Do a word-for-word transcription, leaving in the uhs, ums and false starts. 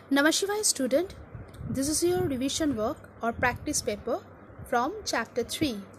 Namaskar student, this is your revision work or practice paper from chapter three